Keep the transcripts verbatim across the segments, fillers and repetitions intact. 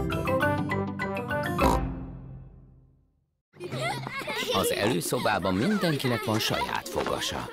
Az előszobában mindenkinek van saját fogasa.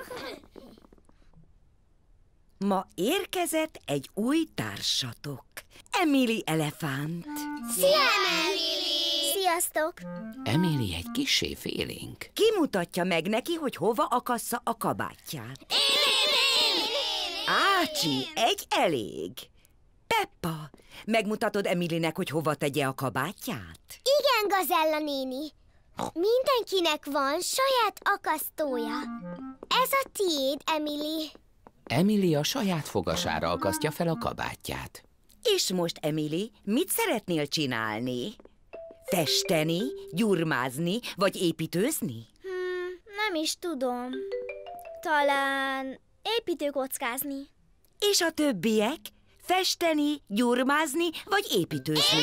Ma érkezett egy új társatok. Emily elefánt. Szia, Emily! Sziasztok! Emily egy kissé félénk. Ki mutatja meg neki, hogy hova akassza a kabátját? Én, én, én, Ácsi, egy elég. Peppa, megmutatod Emilynek, hogy hova tegye a kabátját? Igen, Gazella néni. Mindenkinek van saját akasztója. Ez a tiéd, Emily. Emily a saját fogasára akasztja fel a kabátját. És most, Emily, mit szeretnél csinálni? Festeni, gyurmázni, vagy építőzni? Hmm, nem is tudom. Talán építőkockázni. És a többiek? Festeni, gyurmázni, vagy építőzni?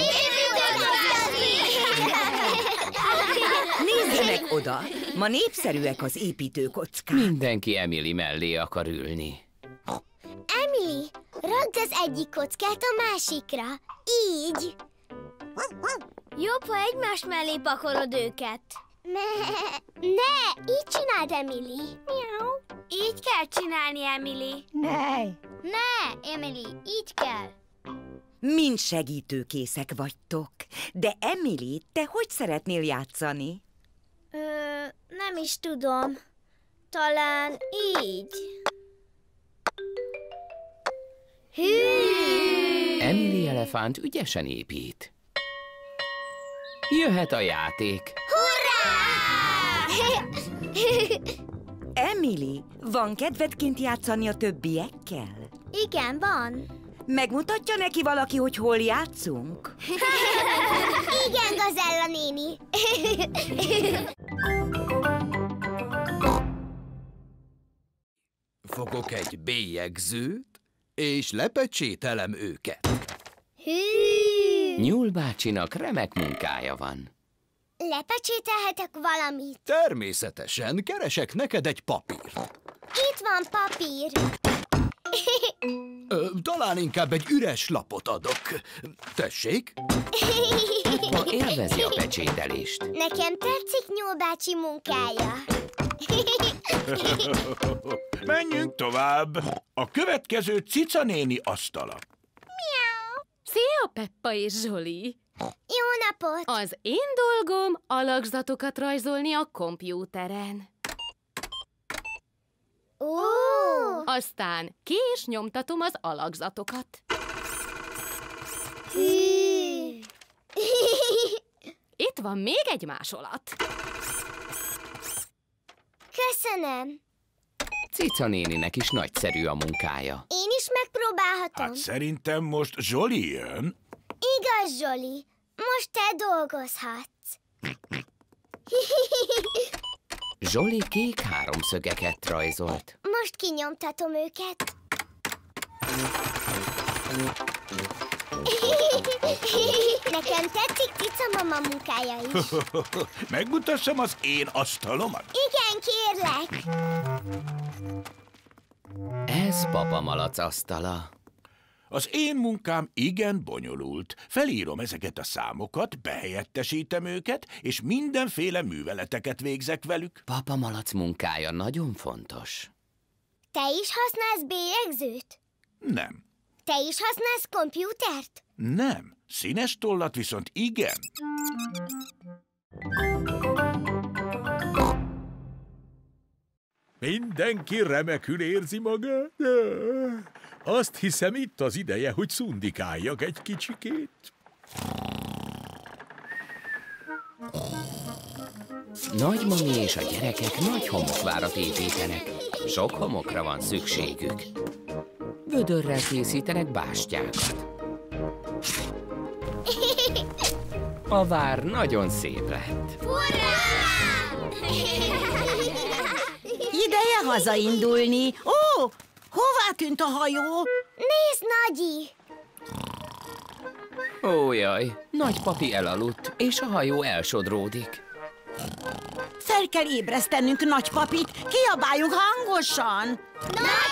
Nézzenek oda! Ma népszerűek az építőkockák. Mindenki Emily mellé akar ülni. Emily, ragd az egyik kockát a másikra. Így. Jobb, ha egymás mellé pakolod őket. Ne, ne, így csináld, Emily. Miau. Így kell csinálni, Emily. Ne! Ne, Emily, így kell. Mind segítőkészek vagytok. De Emily, te hogy szeretnél játszani? Ö, nem is tudom. Talán így. Hű! Emily elefánt ügyesen épít. Jöhet a játék. Hurrá! Emily, van kedved kint játszani a többiekkel? Igen, van. Megmutatja neki valaki, hogy hol játszunk? Igen, Gazella néni. Fogok egy bélyegzőt, és lepecsételem őket. Hű! Nyúl bácsinak remek munkája van. Lepecsételhetek valamit? Természetesen keresek neked egy papírt. Itt van papír. Ö, talán inkább egy üres lapot adok. Tessék? Ma élvezi a pecsételést. Nekem tetszik Nyúl bácsi munkája. Menjünk tovább. A következő Cica néni asztala. Szia, Peppa és Zsoli! Jó napot! Az én dolgom alakzatokat rajzolni a kompjúteren. Ó! Aztán ki is nyomtatom az alakzatokat. Hű! Itt van még egy másolat. Köszönöm. Cica néninek is nagyszerű a munkája. Én is megpróbálhatom. Hát szerintem most Zsoli jön. Igaz, Zsoli. Most te dolgozhatsz. Zsoli kék háromszögeket rajzolt. Most kinyomtatom őket. Nekem tetszik Cica mama munkája is. Megmutassam az én asztalomat? Igen, kérlek. Ez Papa Malac asztala. Az én munkám igen bonyolult. Felírom ezeket a számokat, behelyettesítem őket, és mindenféle műveleteket végzek velük. Papa Malac munkája nagyon fontos. Te is használsz bélyegzőt? Nem. Te is használsz kompjútert? Nem. Színes tollat viszont igen. Mindenki remekül érzi magát. Azt hiszem, itt az ideje, hogy szundikáljak egy kicsikét. Nagymami és a gyerekek nagy homokvárat építenek. Sok homokra van szükségük. Vödörrel készítenek bástyákat. A vár nagyon szép lett. Hurrá! Ideje hazaindulni. Ó, hová tűnt a hajó? Nézd, Nagyi! Ó, jaj, nagypapi elaludt, és a hajó elsodródik. Fel kell ébresztenünk nagypapit, kiabáljunk hangosan.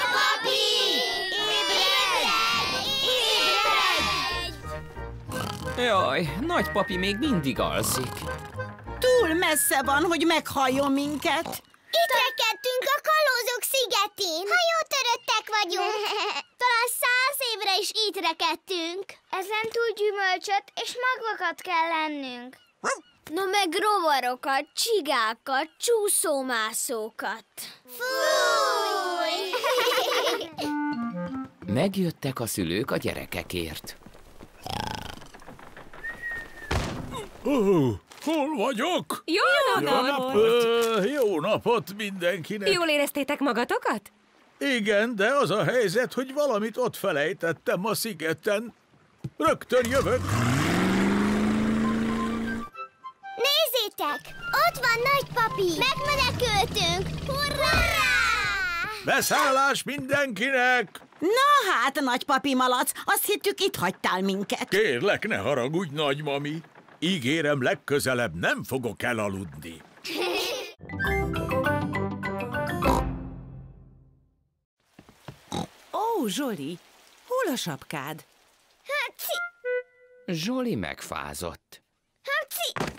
Nagypapi! Ébredj! Ébredj! Jaj, nagypapi még mindig alszik. Túl messze van, hogy meghalljon minket. Itt rekedtünk a kalózok szigetén. Hajótöröttek vagyunk. Talán száz évre is itt rekedtünk. Ezen túl gyümölcsöt és magvakat kell lennünk. No meg rovarokat, csigákat, csúszómászókat. Fúj! Megjöttek a szülők a gyerekekért. Oh, hol vagyok? Jó napot! Jó napot! Ö, jó napot mindenkinek! Jól éreztétek magatokat? Igen, de az a helyzet, hogy valamit ott felejtettem a szigeten. Rögtön jövök! Nézzétek! Ott van nagypapi! Megmenekültünk! Hurrá! Beszállás mindenkinek! Na hát, nagypapi malac, azt hittük, itt hagytál minket. Kérlek, ne haragudj, nagymami. Ígérem, legközelebb nem fogok elaludni. Ó, Zsoli, hol a sapkád? Haci! Zsoli megfázott. Haci!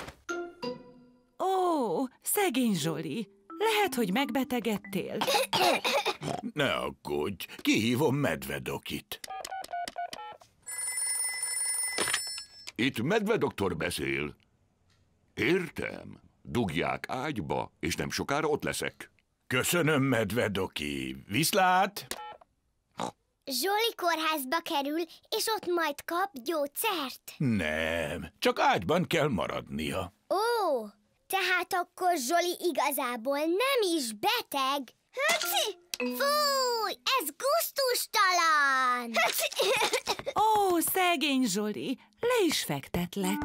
Ó, szegény Zsoli, lehet, hogy megbetegedtél. Ne aggódj, kihívom Medvedokit. Itt medvedoktor beszél. Értem. Dugják ágyba, és nem sokára ott leszek. Köszönöm, Medvedoki. Viszlát! Zsoli kórházba kerül, és ott majd kap gyógyszert. Nem, csak ágyban kell maradnia. Ó, tehát akkor Zsoli igazából nem is beteg. Haci! Fúj, ez gusztustalan! Ó, szegény Zsoli, le is fektetlek.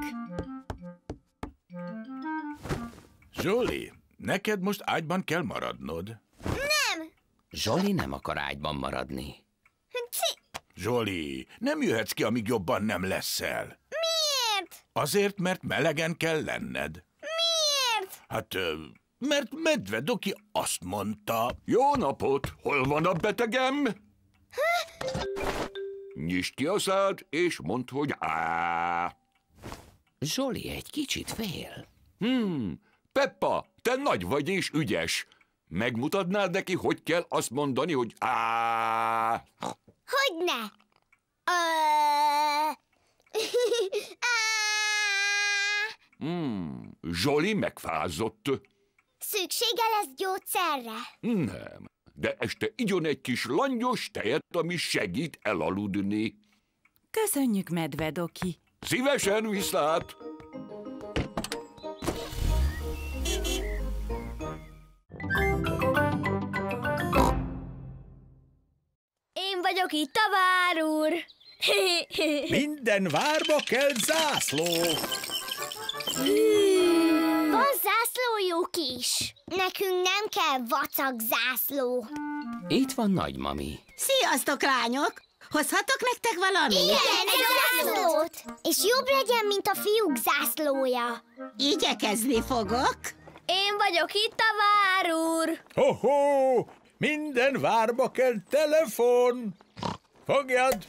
Zsoli, neked most ágyban kell maradnod. Nem! Zsoli nem akar ágyban maradni. Haci! Zsoli, nem jöhetsz ki, amíg jobban nem leszel. Miért? Azért, mert melegen kell lenned. Miért? Hát, ö, mert Medvedoki azt mondta... Jó napot! Hol van a betegem? Nyisd ki a szád, és mondd, hogy á. Zsoli egy kicsit fél. Hmm, Peppa, te nagy vagy és ügyes. Megmutatnád neki, hogy kell azt mondani, hogy á. Hogyne? Ö... Hmm, Zsoli megfázott. Szüksége lesz gyógyszerre? Nem, de este igyon egy kis langyos tejet, ami segít elaludni. Köszönjük, Medvedoki. Szívesen, viszlát! Én vagyok itt a vár úr. Minden várba kell zászló. Van zászlójuk is. Nekünk nem kell vacak zászló. Itt van nagymami. Sziasztok, lányok! Hozhatok nektek valamit? Igen, egy zászlót. És jobb legyen, mint a fiúk zászlója. Igyekezni fogok. Én vagyok itt a vár úr. Ho-ho! Minden várba kell telefon. Fogjad!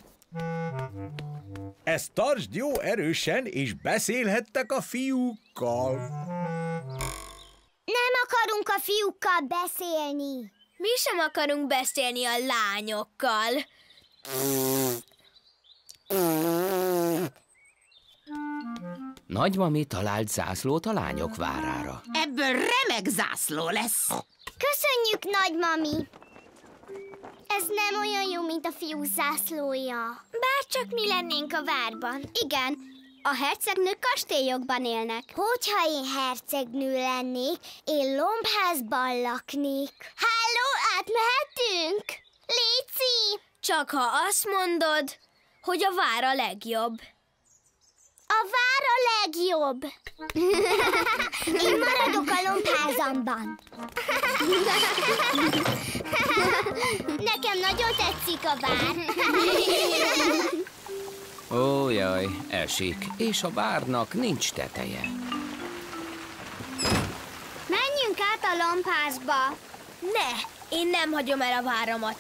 Ezt tartsd jó erősen, és beszélhettek a fiúkkal. Nem akarunk a fiúkkal beszélni. Mi sem akarunk beszélni a lányokkal. Nagymami talált zászlót a lányok várára. Ebből remek zászló lesz. Köszönjük, nagymami. Ez nem olyan jó, mint a fiú zászlója. Bárcsak mi lennénk a várban. Igen, a hercegnők kastélyokban élnek. Hogyha én hercegnő lennék, én lombházban laknék. Halló, átmehetünk? Léci! Csak ha azt mondod, hogy a vár a legjobb. A vár a legjobb. Én maradok a lombházamban. Nekem nagyon tetszik a vár. Ó, jaj, esik, és a várnak nincs teteje. Menjünk át a lombházba. Ne, én nem hagyom el a váramat.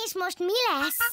És most mi lesz?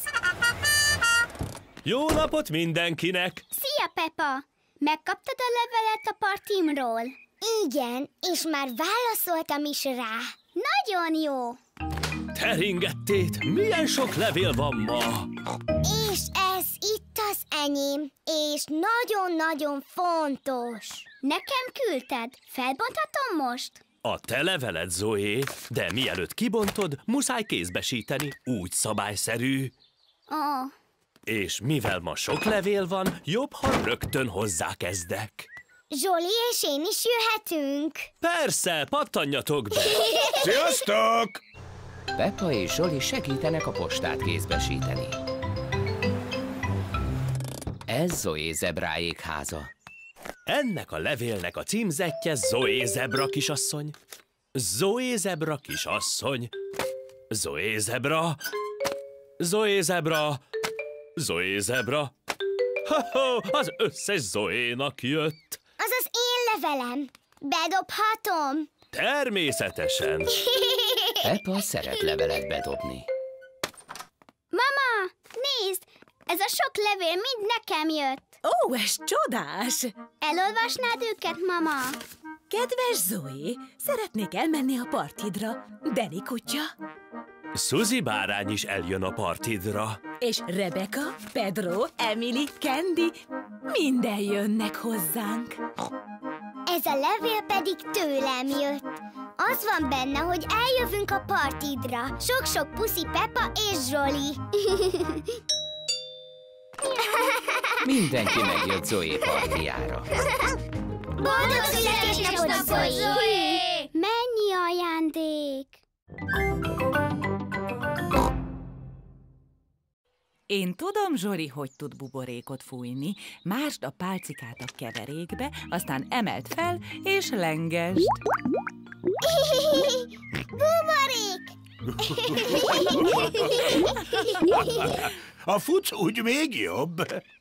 Jó napot mindenkinek! Szia, Peppa! Megkaptad a levelet a partimról? Igen, és már válaszoltam is rá. Nagyon jó! Teringettét, milyen sok levél van ma? És ez itt az enyém, és nagyon-nagyon fontos. Nekem küldted. Felbonthatom most? A te leveled, Zoé, de mielőtt kibontod, muszáj kézbesíteni, úgy szabályszerű. Oh. És mivel ma sok levél van, jobb, ha rögtön hozzákezdek. Zsoli és én is jöhetünk. Persze, pattanjatok be! Sziasztok! Peppa és Zsoli segítenek a postát kézbesíteni. Ez Zoé zebráék háza. Ennek a levélnek a címzetje Zoé zebra kisasszony. Zoé zebra kisasszony. Zoé zebra. Zoé zebra. Zoé zebra. Ha-ha, az összes Zoénak jött. Az az én levelem. Bedobhatom? Természetesen. Peppa szeret levelet bedobni. Mama, nézd! Ez a sok levél mind nekem jött. Ó, ez csodás! Elolvasnád őket, mama? Kedves Zoé, szeretnék elmenni a partidra. Benny kutya. Suzy bárány is eljön a partidra. És Rebecca, Pedro, Emily, Candy, minden jönnek hozzánk. Ez a levél pedig tőlem jött. Az van benne, hogy eljövünk a partidra. Sok-sok puszi Peppa és Zsoli. Mindenki megjött Zoé partijára. Boldog születésnapot, Zoé! Mennyi ajándék! Én tudom, Zsoli, hogy tud buborékot fújni. Másd a pálcikát a keverékbe, aztán emeld fel, és lengesd. Buborék! A fuc úgy még jobb.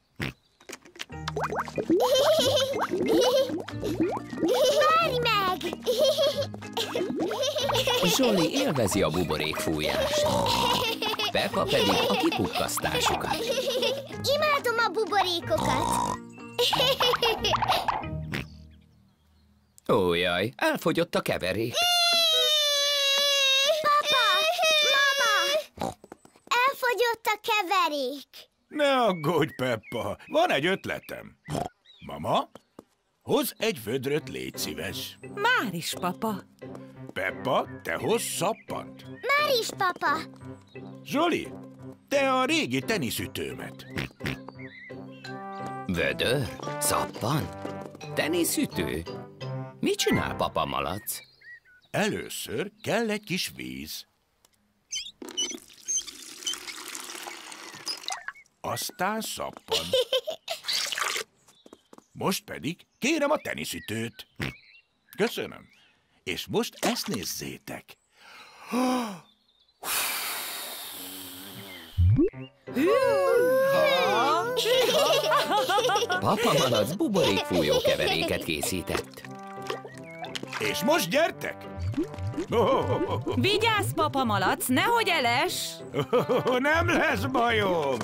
Várj meg! Zsoli élvezi a buborék fújást. Peppa pedig a kipukkasztásukat. Imádom a buborékokat. Ó, jaj, elfogyott a keverék. Papa! Mama! Elfogyott a keverék. Ne aggódj, Peppa, van egy ötletem. Mama, hozz egy vödröt, légy szíves. Már is, papa. Peppa, te hozz szappant. Már is, papa. Zsoli, te a régi teniszütőmet. Vödör? Szappan? Teniszütő? Mit csinál papa malac? Először kell egy kis víz. Aztán szappan. Most pedig kérem a teniszütőt. Köszönöm. És most ezt nézzétek. Papa malac buborékfújó keveréket készített. És most gyertek! Vigyázz, papa malac, nehogy eles! Nem lesz bajom!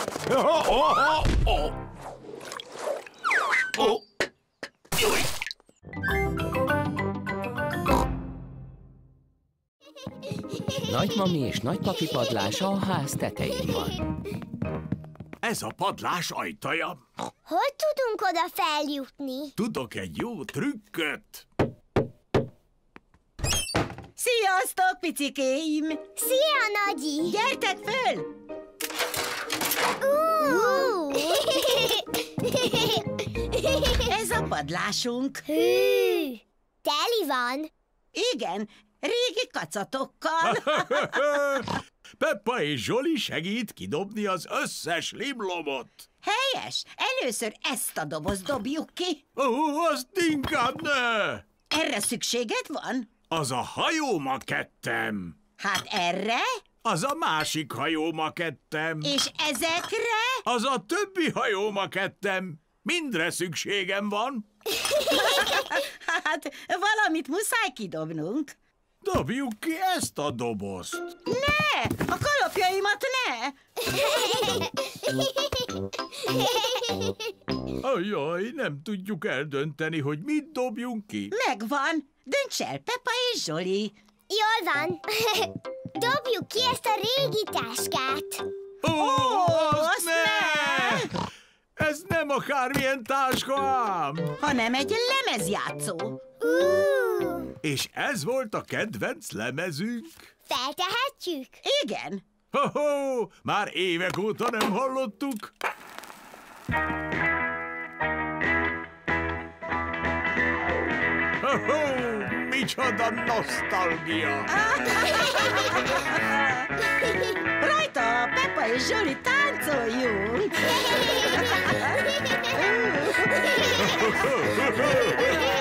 Nagymami és nagypapi padlása a ház tetején van. Ez a padlás ajtaja. Hogy tudunk oda feljutni? Tudok egy jó trükköt. Sziasztok, picikéim! Szia, Nagyi! Gyertek föl! Uh! Ez a padlásunk. Hű! Teli van. Igen, régi kacatokkal. Peppa és Zsoli segít kidobni az összes limlomot. Helyes! Először ezt a dobozt dobjuk ki. Ó, azt inkább ne! Erre szükséged van? Az a hajómakettem. Hát erre? Az a másik hajómakettem. És ezekre? Az a többi hajómakettem. Mindre szükségem van. Hát valamit muszáj kidobnunk. Dobjuk ki ezt a dobozt. Ne! A kalapjaimat ne! Ajaj, nem tudjuk eldönteni, hogy mit dobjunk ki. Megvan. Dönts el, Peppa és Zsoli. Jól van. Dobjuk ki ezt a régi táskát. Ó, Ó, azt azt ne! Ez nem akármilyen táska ám! Hanem egy lemezjátszó. Uh, És ez volt a kedvenc lemezünk? feltehetjük? Igen. Ho-ho! Már évek óta nem hallottuk. Ho-ho! Micsoda nosztalgia! Rajta, Peppa és Zsoli, táncoljunk!